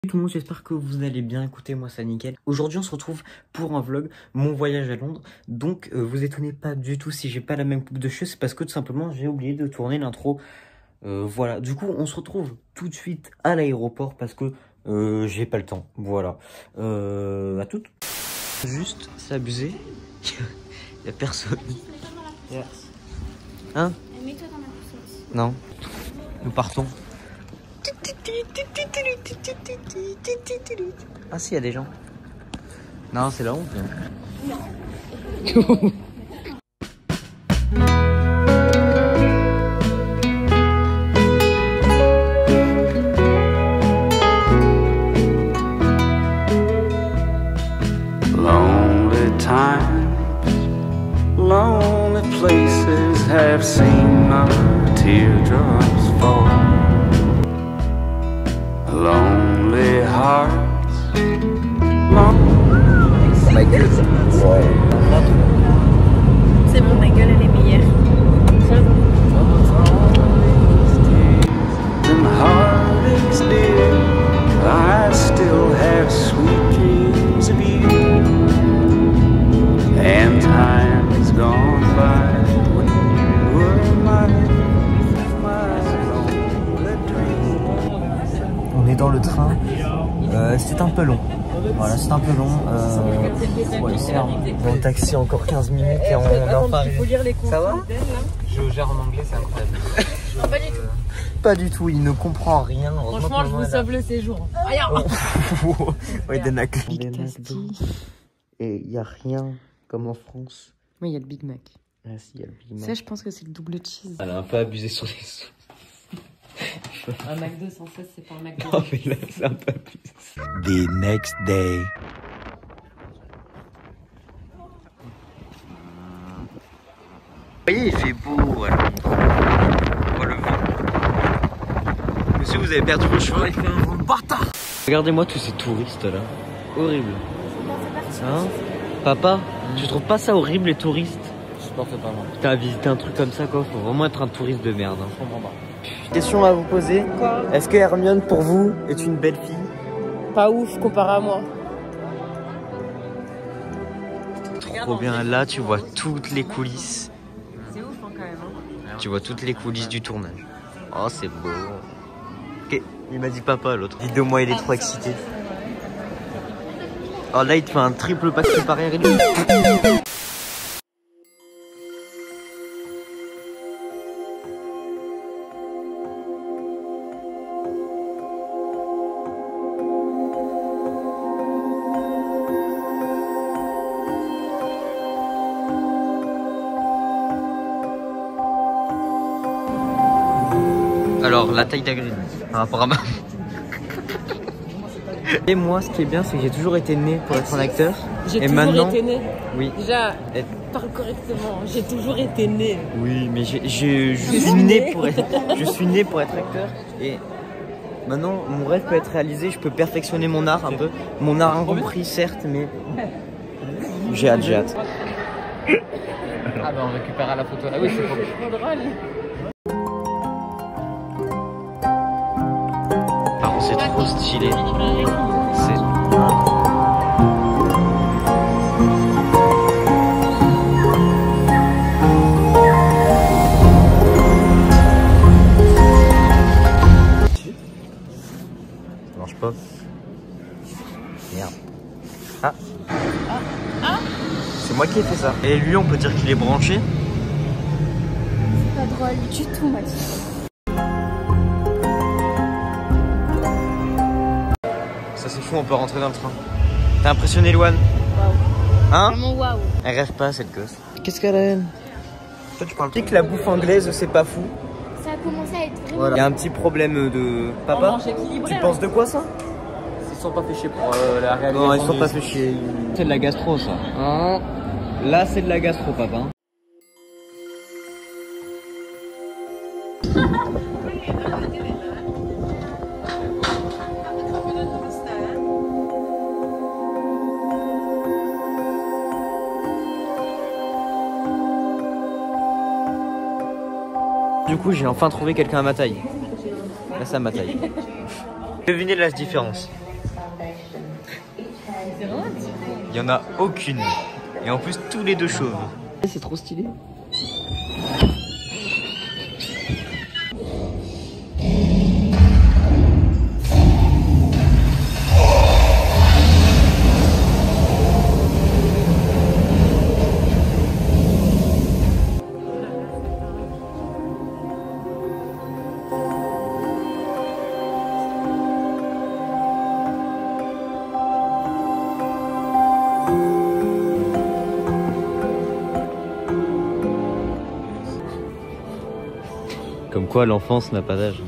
Tout le monde, j'espère que vous allez bien. Écoutez, moi c'est nickel. Aujourd'hui on se retrouve pour un vlog, mon voyage à Londres. Donc vous étonnez pas du tout si j'ai pas la même coupe de cheveux, c'est parce que tout simplement j'ai oublié de tourner l'intro. Voilà, du coup on se retrouve tout de suite à l'aéroport parce que j'ai pas le temps. Voilà, à toutes. Juste, c'est abusé. Y a personne. Hein? Mets-toi dans ma poussette. Non. Nous partons. Ah si, il y a des gens. Non, c'est la honte. Lonely times, lonely places have seen my teardrops fall. Lonely hearts, Ma gueule. Ouais. C'est bon, ma gueule elle est meilleure. and heartaches dear, I still have sweet dreams of you. And time has gone by when you were my lonely dream. On est dans le train. C'est un peu long. Voilà, c'est un peu long. Ouais, c'est dans le taxi encore 15 minutes et on est en Paris. Ça va? Je gère en anglais, c'est incroyable. Non, pas du tout. Pas du tout, il ne comprend rien. Franchement, je vous sauve le séjour. Ouais, des McDo. Et il n'y a rien comme en France. Oui, il y a le Big Mac. Ah si, il y a le Big Mac. Ça, je pense que c'est le double cheese. Elle a un peu abusé sur les sous. Un McDo sans sauce, c'est pas un McDo. Non mais là c'est un peu abusé. The next day. Vous voyez, il fait beau, voilà. On voit le vent. Monsieur, vous avez perdu vos cheveux. Il fait un vent de bâtard. Regardez-moi tous ces touristes là. Horrible. Hein? Papa, tu trouves pas ça horrible les touristes? Je supporte pas moi. Putain, visiter un truc comme ça quoi, faut vraiment être un touriste de merde. Hein. Je comprends pas. Question à vous poser. Quoi? Est-ce que Hermione pour vous est une belle fille? Pas ouf comparé à moi. Trop bien, là tu vois toutes les coulisses. C'est ouf hein, quand même. Hein. Tu vois toutes les coulisses du tournage. Oh c'est beau. Ok, il m'a dit papa l'autre. Vidéo moi il est trop excité. Oh là il te fait un triple pack par arrière et tout. Alors la taille d'Agrid par rapport à ma... Et moi ce qui est bien c'est que j'ai toujours été né pour être un acteur. J'ai Et toujours maintenant... été né. Oui. Déjà, Et- parle correctement. J'ai toujours été né. Oui mais je suis né pour être... Je suis né pour être acteur. Et maintenant mon rêve peut être réalisé. Je peux perfectionner mon art un peu. Mon art incompris certes mais... J'ai hâte, j'ai hâte. Ah bah on récupérera la photo. Ah oui, c'est trop. Trop drôle. Par contre c'est trop stylé. C'est... Ça marche pas. Merde. Ah. C'est moi qui ai fait ça. Et lui on peut dire qu'il est branché. Pas drôle du tout, Mathis. Ça c'est fou, on peut rentrer dans le train. T'as impressionné Loane? Waouh. Hein? Vraiment waouh. Elle rêve pas cette gosse. Qu'est-ce qu'elle a? Toi tu parles. Tu sais que la bouffe anglaise c'est pas fou. Ça a commencé à être vraiment. Voilà. Il y a un petit problème de papa. Tu penses de quoi ça? Ils sont pas fait chier pour la réalisation. Non ils sont pas fait chier. C'est de la gastro ça. Hein? Là c'est de la gastro papa. Du coup, j'ai enfin trouvé quelqu'un à ma taille. Là, c'est à ma taille. Devinez la différence. C'est vraiment un petit peu. Il y en a aucune. Et en plus, tous les deux chauves. C'est trop stylé. Comme quoi l'enfance n'a pas d'âge.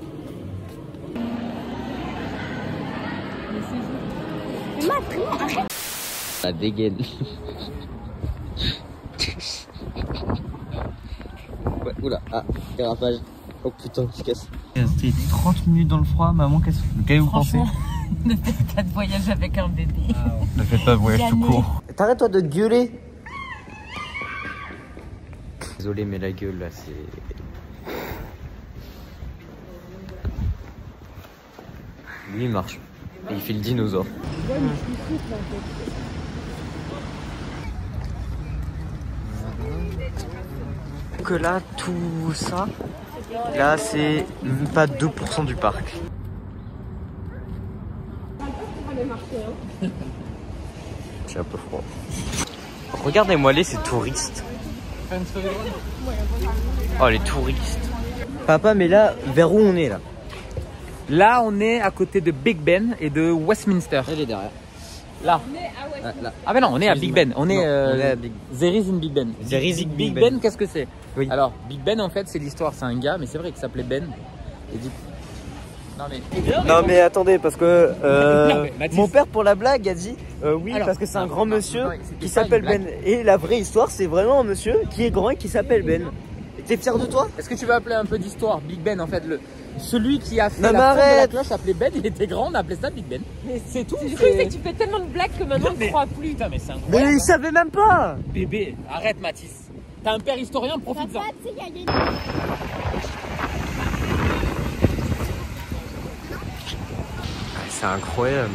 La dégaine. Ouais, oula, ah, dérapage. Oh putain, qui se casse. C'était 30 minutes dans le froid, maman, qu'est-ce que vous pensez? Ne faites pas de voyage avec un bébé. Ne faites pas de voyage tout court. T'arrêtes toi de gueuler. Désolé mais la gueule là c'est... Lui il marche. Et il fait le dinosaure. Que là tout ça, là c'est même pas 2% du parc. J'ai un peu froid. Regardez-moi les ces touristes. Oh les touristes. Papa mais là vers où on est là? Là, on est à côté de Big Ben et de Westminster. Elle est derrière. Là. Là. Ah ben non, on est à Big Ben. On est, on est à Big There is in Big Ben. There is in Big Ben, qu'est-ce que c'est? Oui. Alors, Big Ben, en fait, c'est l'histoire. C'est un gars, mais c'est vrai qu'il s'appelait Ben. Et dit... Non mais attendez parce que Non, mais Mathis... mon père pour la blague a dit oui. Alors, parce que c'est un grand monsieur qui s'appelle Ben. Et la vraie histoire c'est vraiment un monsieur qui est grand et qui s'appelle Ben. T'es fier de toi? Est-ce que tu veux appeler un peu d'histoire? Big Ben, en fait, celui qui a fait non, la forme de la arrête. cloche s'appelait Ben, il était grand, on appelait ça Big Ben. Mais c'est tout. Le truc c'est que tu fais tellement de blagues que maintenant on ne croit plus. Putain, mais c'est incroyable. Mais il savait même pas. Bébé, arrête Mathis. T'as un père historien, profite-en. C'est incroyable.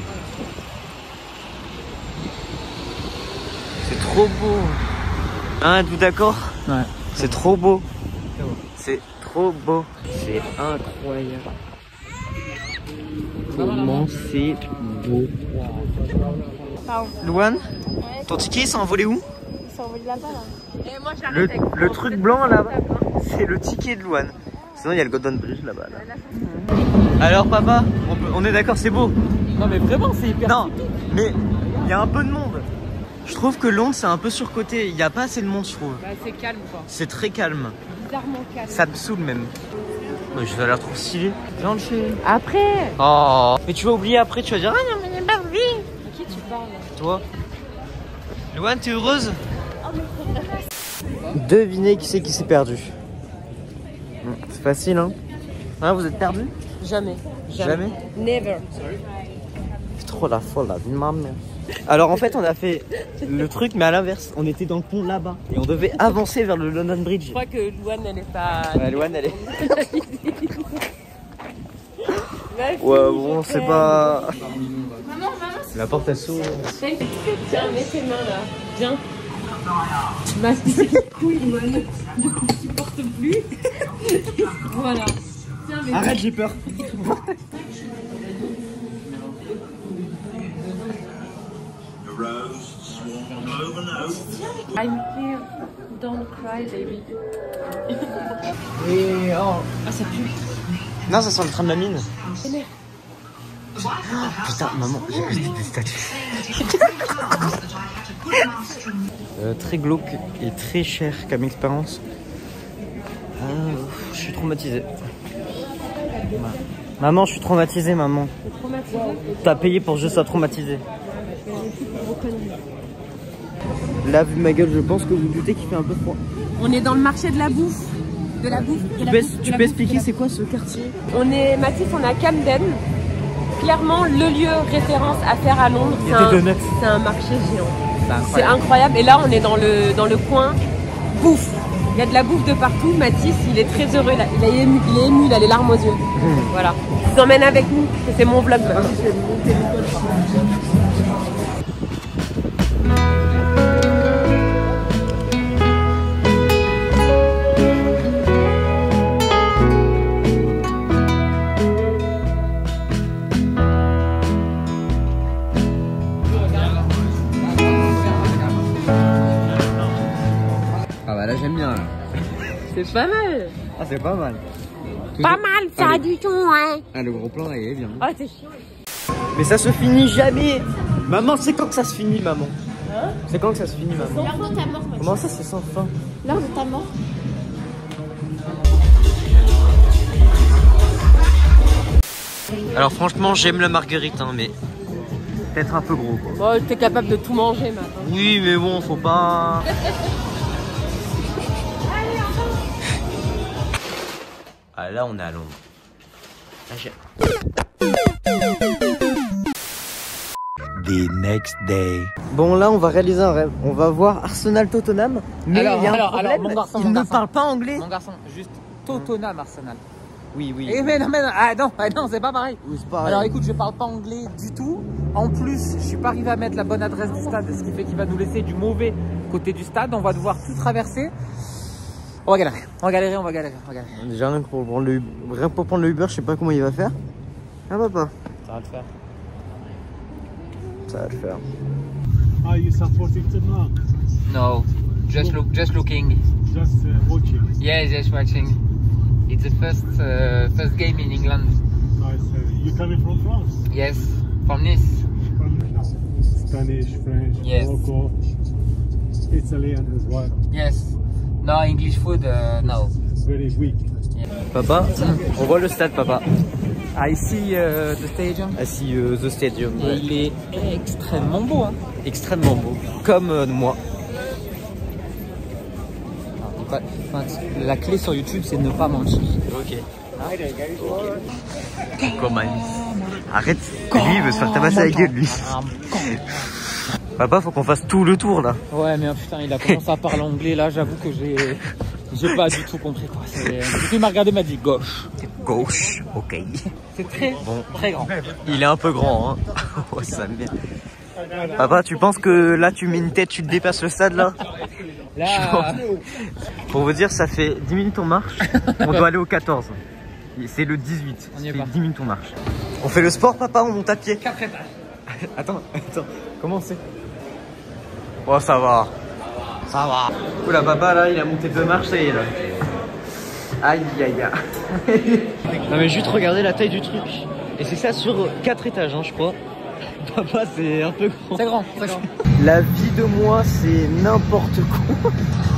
C'est trop beau. Hein, êtes-vous d'accord? Ouais. C'est trop beau. C'est trop beau. C'est incroyable. Comment c'est beau. Louane, ton ticket il s'est envolé où? Il s'est envolé là-bas là. Et moi j'arrête avec Le truc blanc là-bas, c'est le ticket de Louane. Sinon il y a le Golden Bridge là-bas. Là. Alors papa, on est d'accord, c'est beau. Non mais vraiment, c'est hyper... Non, mais il y a un peu de monde. Je trouve que Londres c'est un peu surcoté, il n'y a pas assez de monde je trouve. Bah, c'est calme quoi. C'est très calme. Bizarrement calme. Ça me saoule même. Mais ça a l'air trop stylé. Viens le chez. Après. Oh. Mais tu vas oublier après, tu vas dire ah non mais il pas envie. À qui tu parles? Toi. Louane, t'es heureuse? Devinez qui c'est qui s'est perdu. C'est facile hein. Hein, vous êtes perdu? Jamais. Jamais? Never. C'est trop la folle la vie de ma mère. Alors en fait on a fait le truc mais à l'inverse. On était dans le pont là-bas et on devait avancer vers le London Bridge. Je crois que Louane elle est pas... Ouais, Louane elle est... Ouais bon c'est pas... Maman, la porte elle s'ouvre. Tiens, mets tes mains là. Viens. Bah c'est couille Louane. Du coup je supporte plus. Voilà. Tiens, arrête, j'ai peur. I'm here. Don't cry baby. Et oh. Ah ça pue. Non ça sent le train de la mine. Oh, putain maman, j'ai acheté des statues. Très glauque et très cher comme expérience. Je suis traumatisé. Maman, je suis traumatisé, maman. T'as payé pour que je sois traumatisé. Là, vu ma gueule, je pense que vous doutez qu'il fait un peu froid. On est dans le marché de la bouffe. De la bouffe. Tu peux expliquer c'est quoi ce quartier? On est Mathis, on est à Camden. Clairement, le lieu référence à faire à Londres. C'est un marché géant. C'est incroyable. Et là, on est dans le coin bouffe. Il y a de la bouffe de partout. Mathis, il est très heureux. Là. Il est ému, il a les larmes aux yeux. Voilà. Je vous emmène avec nous. C'est mon vlog. J'aime bien là. C'est pas mal. Ah c'est pas mal. Pas mal, ça a du ton, hein. Ah le gros plan il est bien. Ah, t'es chiant. Mais ça se finit jamais. Maman, c'est quand que ça se finit, maman? Hein? C'est quand que ça se finit, maman? L'heure de ta mort, Comment ça, c'est sans fin? L'heure de ta mort. Alors franchement, j'aime la marguerite, hein, mais peut-être un peu gros, quoi. Bon, t'es capable de tout manger maintenant. Oui, mais bon, faut pas... Ah, là, on est à Londres. The next day. Bon, là, on va réaliser un rêve. On va voir Arsenal-Tottenham. Mais Alors, il y a un alors, problème, mon garçon, il mon ne garçon. parle pas anglais. Mon garçon, juste Tottenham Arsenal. Oui, oui. Eh mais non, c'est pas pareil. Oui, c'est pareil. Alors écoute, je parle pas anglais du tout. En plus, je suis pas arrivé à mettre la bonne adresse du stade, ce qui fait qu'il va nous laisser du mauvais côté du stade. On va devoir tout traverser. On va galérer, on va galérer, on va galérer, on va galérer. Déjà, rien que pour prendre le Uber, je sais pas comment il va faire. Ah, papa. Ça va le faire. Ça va le faire. Are you supporting Tottenham? No, just looking. Just watching. Yes, just watching. It's the first game in England. Nice. You coming from France? Yes, from Nice. From Spanish, French, Yes. Morocco, Italian as well. Yes. No English food, no. Very weak. Papa, on voit le stade, papa. I see the stadium. Ah si, The Stadium. Et il est extrêmement beau, hein. Extrêmement beau. Comme moi. La clé sur YouTube, c'est de ne pas mentir. Ok. Comment arrête. Lui, il veut se faire tabasser la gueule, lui. Papa, faut qu'on fasse tout le tour, là. Ouais, mais putain, il a commencé à parler anglais, là, j'avoue que j'ai pas du tout compris, quoi. Il m'a regardé, m'a dit gauche. Gauche, ok. C'est très, très grand. Il est un peu grand, hein. Oh, ça me vient. Papa, tu penses que là, tu mets une tête, tu te dépasses le stade, là? Là, Pour vous dire, ça fait 10 minutes on marche, on doit aller au 14. C'est le 18, On y est ça fait pas. 10 minutes on marche. On fait le sport, papa, on monte à pied. 4 étages. Attends, comment c'est? Oh, ça va. Ça va. Oula, papa, là, il a monté 2 marches, ça y est, là. Aïe, aïe, aïe. Non, mais juste regardez la taille du truc. Et c'est ça sur 4 étages, hein, je crois. Papa, c'est un peu grand. C'est grand, c'est grand. La vie de moi, c'est n'importe quoi.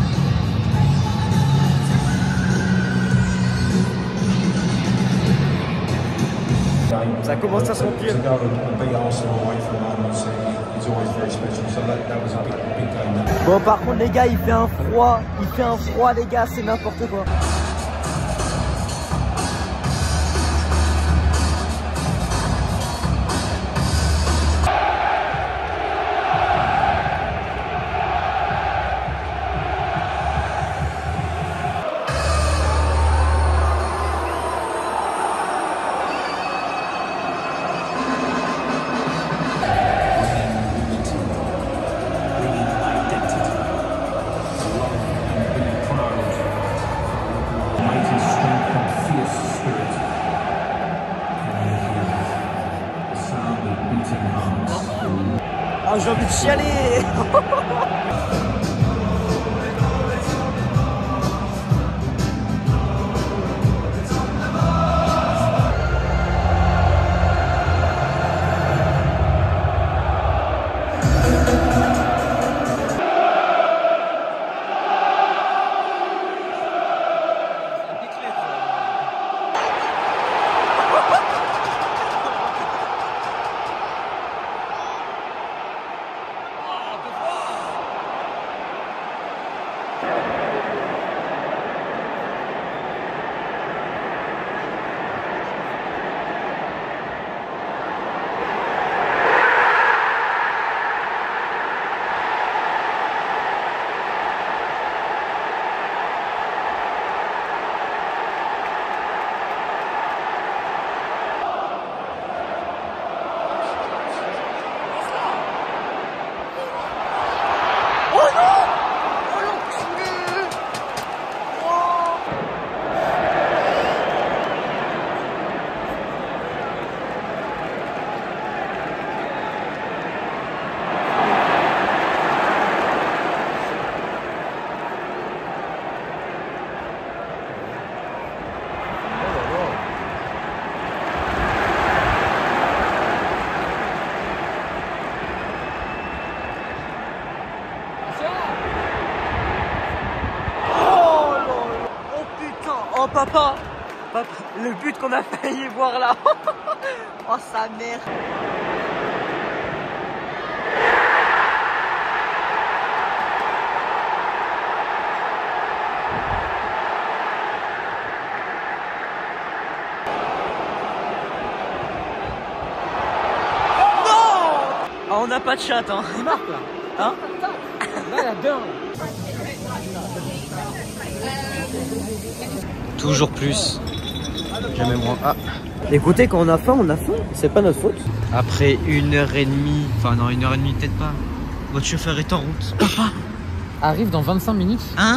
Ça commence à s'empirer. Bon, par contre, les gars, il fait un froid. Il fait un froid, les gars, c'est n'importe quoi. Ah, j'ai envie de chialer. papa, le but qu'on a failli voir là. Oh sa mère. Non. Oh, on n'a pas de chat hein. Il marque là. Hein? Là, il y a deux. Toujours plus. Jamais moins. Ah. Écoutez, quand on a faim, c'est pas notre faute. Après 1h30, enfin non 1h30 peut-être pas. Votre chauffeur est en route. Papa Arrive dans 25 minutes. Hein?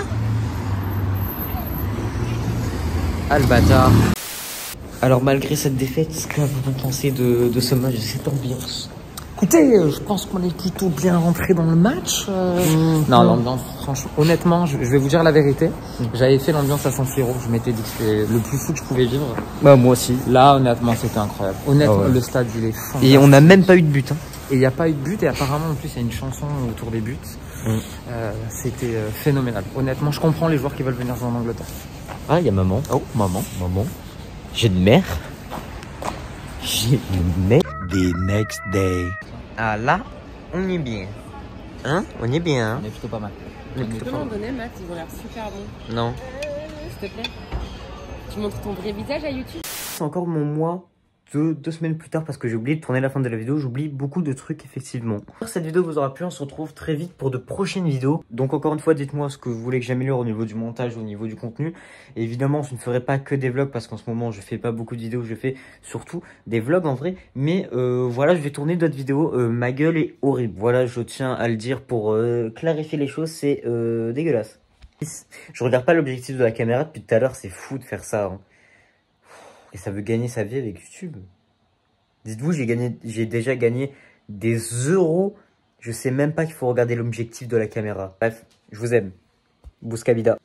Ah le bâtard. Alors malgré cette défaite, qu'avez-vous pensé de ce match, de cette ambiance? Écoutez, je pense qu'on est plutôt bien rentré dans le match. Non, l'ambiance, franchement, honnêtement, je vais vous dire la vérité. J'avais fait l'ambiance à San Siro. Je m'étais dit que c'était le plus fou que je pouvais vivre. Bah moi aussi. Là, honnêtement, c'était incroyable. Honnêtement, Ah ouais. Le stade, il est fantastique. Et on n'a même pas eu de but. Hein. Et il n'y a pas eu de but. Et apparemment, en plus, il y a une chanson autour des buts. C'était phénoménal. Honnêtement, je comprends les joueurs qui veulent venir jouer en Angleterre. Ah, il y a maman. Oh, maman. J'ai une mère. J'ai une mère. The next day. Ah là, on est bien. Hein? On est bien. Hein? On est plutôt pas mal. Tu peux m'en donner, Max? Ils ont l'air super bons. Non. S'il te plaît. Tu montres ton vrai visage à YouTube? C'est encore mon mois de 2 semaines plus tard parce que j'ai oublié de tourner la fin de la vidéo. J'oublie beaucoup de trucs effectivement. Cette vidéo vous aura plu. On se retrouve très vite pour de prochaines vidéos. Donc encore une fois, dites-moi ce que vous voulez que j'améliore au niveau du montage, au niveau du contenu. Et évidemment, je ne ferai pas que des vlogs parce qu'en ce moment, je fais pas beaucoup de vidéos. Je fais surtout des vlogs en vrai. Mais voilà, je vais tourner d'autres vidéos. Ma gueule est horrible. Voilà, je tiens à le dire pour clarifier les choses. C'est dégueulasse. Je regarde pas l'objectif de la caméra depuis tout à l'heure. C'est fou de faire ça. Hein. Et ça veut gagner sa vie avec YouTube. Dites-vous, j'ai déjà gagné des euros. Je sais même pas qu'il faut regarder l'objectif de la caméra. Bref, je vous aime. Bouscabida.